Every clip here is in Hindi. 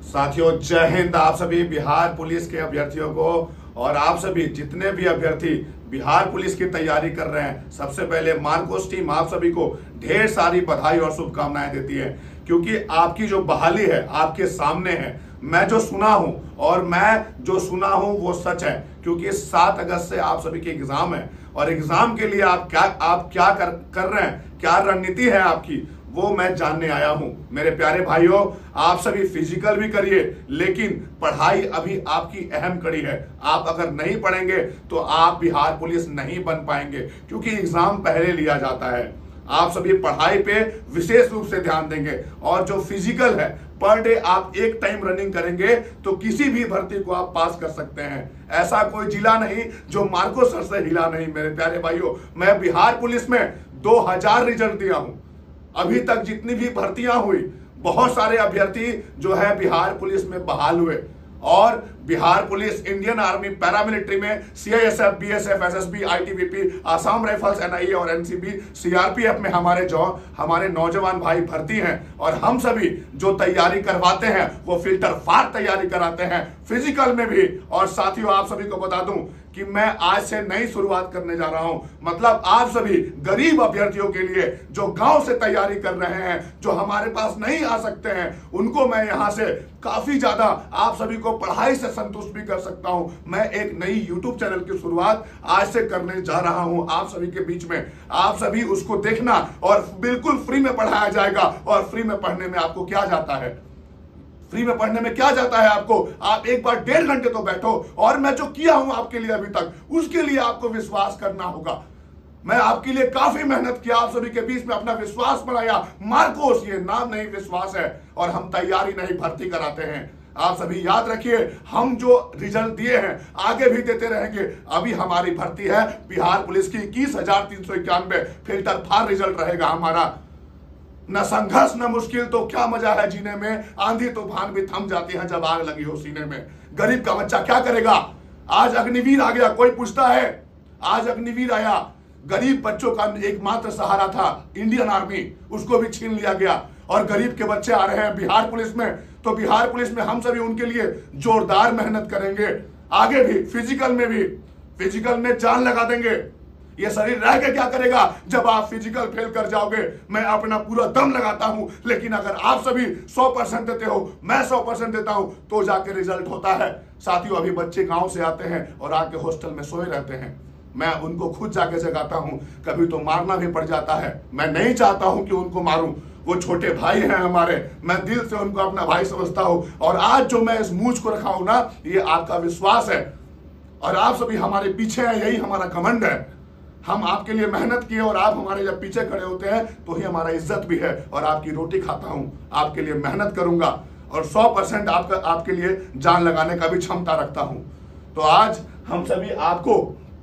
साथियों जय हिंद। आप सभी बिहार पुलिस के अभ्यर्थियों को और आप सभी जितने भी अभ्यर्थी बिहार पुलिस की तैयारी कर रहे हैं, सबसे पहले मार्कोस टीम आप सभी को ढेर सारी बधाई और शुभकामनाएं देती है, क्योंकि आपकी जो बहाली है आपके सामने है। मैं जो सुना हूं और मैं जो सुना हूं वो सच है, क्योंकि 7 अगस्त से आप सभी के एग्जाम है और एग्जाम के लिए आप क्या कर रहे हैं, क्या रणनीति है आपकी, वो मैं जानने आया हूं। मेरे प्यारे भाइयों, आप सभी फिजिकल भी करिए, लेकिन पढ़ाई अभी आपकी अहम कड़ी है। आप अगर नहीं पढ़ेंगे तो आप बिहार पुलिस नहीं बन पाएंगे, क्योंकि एग्जाम पहले लिया जाता है। आप सभी पढ़ाई पे विशेष रूप से ध्यान देंगे और जो फिजिकल है, पर डे आप एक टाइम रनिंग करेंगे तो किसी भी भर्ती को आप पास कर सकते हैं। ऐसा कोई जिला नहीं जो मार्कोस सर से हिला नहीं। मेरे प्यारे भाइयों, मैं बिहार पुलिस में 2000 रिजल्ट दिया हूं। अभी तक जितनी भी भर्तियां हुई, बहुत सारे अभ्यर्थी जो है बिहार पुलिस में बहाल हुए और Bihar police, Indian army, paramilitary में CISF, BSF, SSB, ITBP, Assam Rifles, NIA और एनसीबी, सीआरपीएफ में हमारे नौजवान भाई भर्ती हैं। और हम सभी जो तैयारी करवाते हैं वो फिल्टर फार तैयारी कराते हैं, फिजिकल में भी। और साथियों, आप सभी को बता दूं कि मैं आज से नई शुरुआत करने जा रहा हूं। मतलब आप सभी गरीब अभ्यर्थियों के लिए जो गांव से तैयारी कर रहे हैं, जो हमारे पास नहीं आ सकते हैं, उनको मैं यहां से काफी ज्यादा आप सभी को पढ़ाई से संतुष्ट भी कर सकता हूं। मैं एक नई यूट्यूब चैनल की शुरुआत आज से करने जा रहा हूं आप सभी के बीच में। आप सभी उसको देखना और बिल्कुल फ्री में पढ़ाया जाएगा। और फ्री में पढ़ने में आपको क्या जाता है, फ्री में पढ़ने में क्या जाता है आपको? आप एक बार 1.5 घंटे तो बैठो और मैं जो किया हूं आपके लिए अभी तक, उसके लिए आपको विश्वास करना होगा। मैं आपके लिए काफी मेहनत किया, आप सभी के बीच में अपना विश्वास बढ़ाया। मार्कोस ये नाम नहीं, विश्वास है। और हम तैयारी नहीं, भर्ती कराते हैं। आप सभी याद रखिए, हम जो रिजल्ट दिए हैं आगे भी देते रहेंगे। अभी हमारी भर्ती है बिहार पुलिस की 21,391 फिल्टर फार रिजल्ट रहेगा हमारा। न संघर्ष न मुश्किल तो क्या मजा है जीने में, आंधी तूफान भी थम जाती है जब आग लगी हो सीने में। गरीब का बच्चा क्या करेगा? आज अग्निवीर आ गया, कोई पूछता है? आज अग्निवीर आया, गरीब बच्चों का एकमात्र सहारा था इंडियन आर्मी, उसको भी छीन लिया गया। और गरीब के बच्चे आ रहे हैं बिहार पुलिस में, तो बिहार पुलिस में हम सभी उनके लिए जोरदार मेहनत करेंगे। आगे भी फिजिकल में जान लगा देंगे। ये शरीर रह के क्या करेगा जब आप फिजिकल फेल कर जाओगे? मैं अपना पूरा दम लगाता हूं, लेकिन अगर आप सभी 100% देते हो, मैं 100% देता हूं, तो जाके रिजल्ट होता है। साथियों, अभी बच्चे गांव से आते हैं और आके हॉस्टल में सोए रहते हैं। मैं उनको खुद जाके जगाता हूं, कभी तो मारना भी पड़ जाता है। मैं नहीं चाहता हूं कि उनको मारूं, वो छोटे भाई हैं हमारे, मैं दिल से उनको अपना भाई समझता हूं। और आज जो मैं इस मूंछ को रखा हूं ना, ये आपका विश्वास है और आप सभी हमारे पीछे हैं, यही हमारा घमंड है। हम आपके लिए मेहनत किए और आप हमारे जब पीछे खड़े होते हैं तो ही हमारा इज्जत भी है। और आपकी रोटी खाता हूं, आपके लिए मेहनत करूंगा और 100% आपके लिए जान लगाने का भी क्षमता रखता हूं। तो आज हम सभी आपको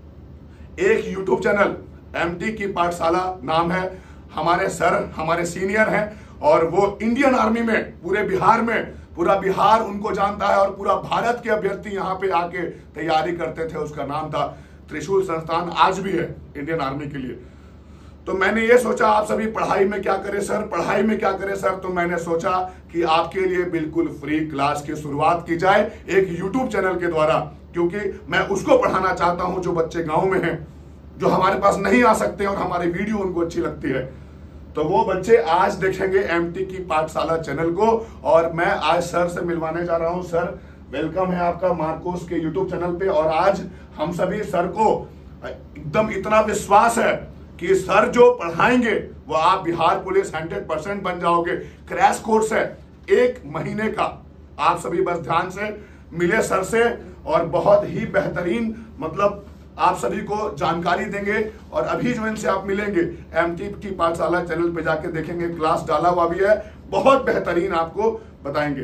एक यूट्यूब चैनल, एमटी की पाठशाला नाम है, हमारे सर हमारे सीनियर हैं और वो इंडियन आर्मी में पूरे बिहार में, पूरा बिहार उनको जानता है और पूरा भारत के अभ्यर्थी यहाँ पे आके तैयारी करते थे। उसका नाम था त्रिशूल संस्थान, आज भी है इंडियन आर्मी के लिए। तो मैंने ये सोचा आप सभी पढ़ाई में क्या करें सर, पढ़ाई में क्या करें सर? तो मैंने सोचा कि आपके लिए बिल्कुल फ्री क्लास की शुरुआत की जाए एक यूट्यूब चैनल के द्वारा, क्योंकि मैं उसको पढ़ाना चाहता हूं जो बच्चे गांव में हैं, जो हमारे पास नहीं आ सकते और हमारी वीडियो उनको अच्छी लगती है। तो वो बच्चे आज देखेंगे एमटी की पाठशाला चैनल को और मैं आज सर से मिलवाने जा रहा हूं। सर, वेलकम है आपका मार्कोस के यूट्यूब चैनल पे। और आज हम सभी सर को एकदम इतना विश्वास है कि सर जो पढ़ाएंगे वो आप बिहार पुलिस 100% बन जाओगे। क्रैश कोर्स है 1 महीने का, आप सभी बस ध्यान से मिले सर से और बहुत ही बेहतरीन, मतलब आप सभी को जानकारी देंगे। और अभी जो इनसे आप मिलेंगे, एमटी की पाठशाला चैनल पे जाके देखेंगे, क्लास डाला हुआ भी है, बहुत बेहतरीन आपको बताएंगे।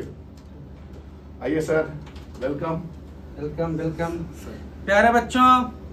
आइए सर, वेलकम। Welcome welcome. प्यारे बच्चों,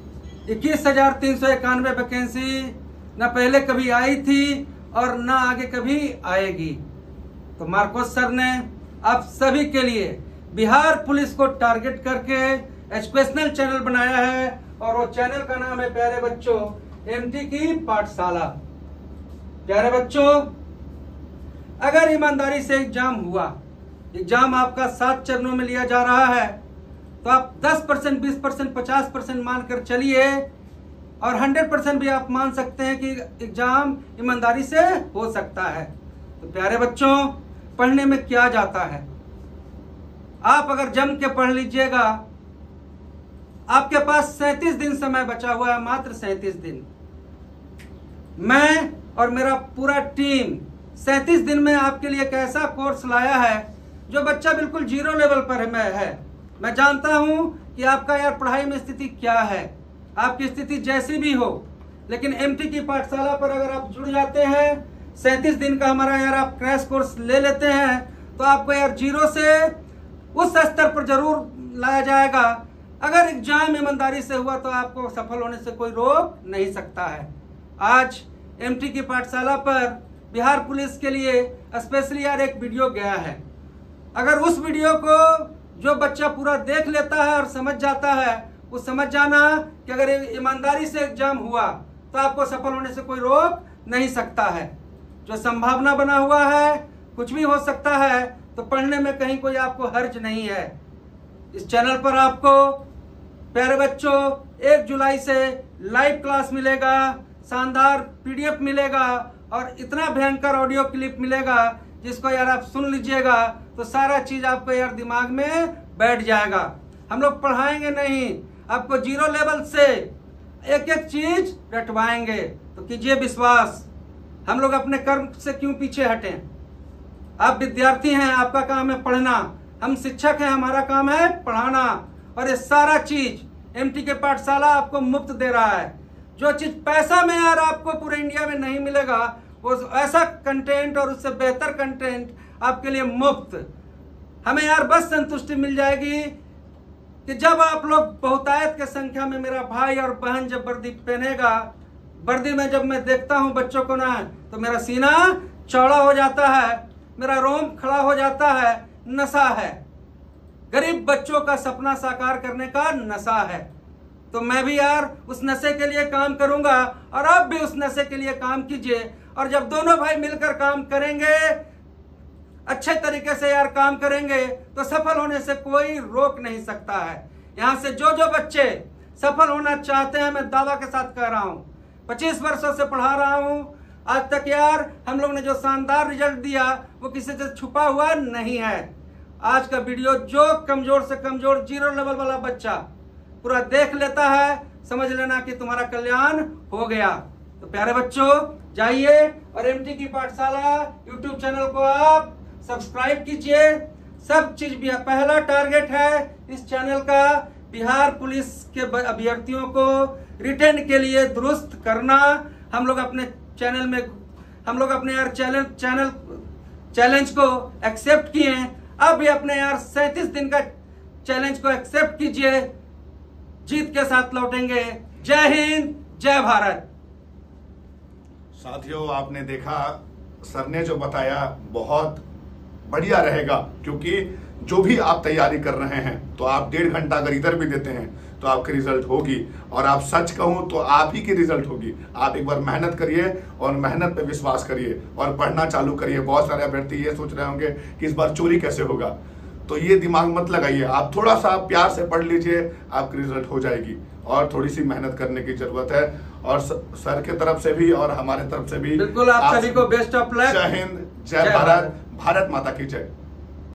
21,391 वैकेंसी न पहले कभी आई थी और न आगे कभी आएगी। तो मार्कोस सर ने आप सभी के लिए बिहार पुलिस को टारगेट करके एजुकेशनल चैनल बनाया है और वो चैनल का नाम है, प्यारे बच्चों, एमटी की पाठशाला। प्यारे बच्चों, अगर ईमानदारी से एग्जाम हुआ एग्जाम आपका 7 चरणों में लिया जा रहा है, तो आप 10%, 20%, 50% मानकर चलिए, और 100% भी आप मान सकते हैं कि एग्जाम ईमानदारी से हो सकता है। तो प्यारे बच्चों, पढ़ने में क्या जाता है, आप अगर जम के पढ़ लीजिएगा। आपके पास 37 दिन समय बचा हुआ है, मात्र 37 दिन। मैं और मेरा पूरा टीम 37 दिन में आपके लिए एक ऐसा कोर्स लाया है जो बच्चा बिल्कुल 0 लेवल पर है। मैं जानता हूं कि आपका यार पढ़ाई में स्थिति क्या है, आपकी स्थिति जैसी भी हो, लेकिन एमटी की पाठशाला पर अगर आप जुड़ जाते हैं, 37 दिन का हमारा यार आप क्रैश कोर्स ले लेते हैं, तो आपको यार 0 से उस स्तर पर जरूर लाया जाएगा। अगर एग्जाम ईमानदारी से हुआ तो आपको सफल होने से कोई रोक नहीं सकता है। आज एमटी की पाठशाला पर बिहार पुलिस के लिए स्पेशली यार एक वीडियो गया है। अगर उस वीडियो को जो बच्चा पूरा देख लेता है और समझ जाता है, वो समझ जाना कि अगर ईमानदारी से एग्जाम हुआ तो आपको सफल होने से कोई रोक नहीं सकता है। जो संभावना बना हुआ है, कुछ भी हो सकता है, तो पढ़ने में कहीं कोई आपको हर्ज नहीं है। इस चैनल पर आपको प्यारे बच्चों 1 जुलाई से लाइव क्लास मिलेगा, शानदार पीडीएफ मिलेगा और इतना भयंकर ऑडियो क्लिप मिलेगा जिसको यार आप सुन लीजिएगा तो सारा चीज आपको यार दिमाग में बैठ जाएगा। हम लोग पढ़ाएंगे नहीं, आपको 0 लेवल से एक एक चीज रटवाएंगे। तो कीजिए विश्वास, हम लोग अपने कर्म से क्यों पीछे हटें। आप विद्यार्थी हैं, आपका काम है पढ़ना, हम शिक्षक हैं, हमारा काम है पढ़ाना। और ये सारा चीज एमटी के पाठशाला आपको मुफ्त दे रहा है। जो चीज पैसा में यार आपको पूरे इंडिया में नहीं मिलेगा, वो ऐसा कंटेंट और उससे बेहतर कंटेंट आपके लिए मुफ्त। हमें यार बस संतुष्टि मिल जाएगी कि जब आप लोग बहुतायत के संख्या में, मेरा भाई और बहन जब वर्दी पहनेगा, वर्दी में जब मैं देखता हूं बच्चों को ना, तो मेरा सीना चौड़ा हो जाता है, मेरा रोम खड़ा हो जाता है। नशा है, गरीब बच्चों का सपना साकार करने का नशा है। तो मैं भी यार उस नशे के लिए काम करूंगा और आप भी उस नशे के लिए काम कीजिए। और जब दोनों भाई मिलकर काम करेंगे, अच्छे तरीके से यार काम करेंगे, तो सफल होने से कोई रोक नहीं सकता है। यहाँ से जो जो बच्चे सफल होना चाहते हैं, मैं दावा के साथ कह रहा हूँ, 25 वर्षों से पढ़ा रहा हूँ, आज तक यार हम लोग ने जो शानदार रिजल्ट दिया वो किसी से छुपा हुआ नहीं है। आज का वीडियो जो कमजोर से कमजोर 0 लेवल वाला बच्चा पूरा देख लेता है, समझ लेना कि तुम्हारा कल्याण हो गया। तो प्यारे बच्चों, जाइए और एमटी की पाठशाला यूट्यूब चैनल को आप सब्सक्राइब कीजिए। सब चीज भी पहला टारगेट है इस चैनल का, बिहार पुलिस के अभ्यर्थियों को रिटेन के लिए दुरुस्त करना। हम लोग अपने चैनल में, हम लोग अपने यार चैलेंज को एक्सेप्ट किए। अब भी अपने यार 37 दिन का चैलेंज को एक्सेप्ट कीजिए, जीत के साथ लौटेंगे। जय हिंद, जय भारत। साथियों, आपने देखा सर ने जो बताया बहुत बढ़िया रहेगा, क्योंकि जो भी आप तैयारी कर रहे हैं तो आप 1.5 घंटा अगर इधर भी देते हैं तो आपकी रिजल्ट होगी। और आप सच कहूं तो आप ही की रिजल्ट होगी। आप एक बार मेहनत करिए और मेहनत पे विश्वास करिए और पढ़ना चालू करिए। बहुत सारे अभ्यर्थी ये सोच रहे होंगे कि इस बार चोरी कैसे होगा, तो ये दिमाग मत लगाइए। आप थोड़ा सा प्यार से पढ़ लीजिए, आपकी रिजल्ट हो जाएगी। और थोड़ी सी मेहनत करने की जरूरत है। और सर के तरफ से भी और हमारे तरफ से भी बिल्कुल आप सभी को बेस्ट ऑफ लक। जय हिंद, जय भारत, भारत माता की जय।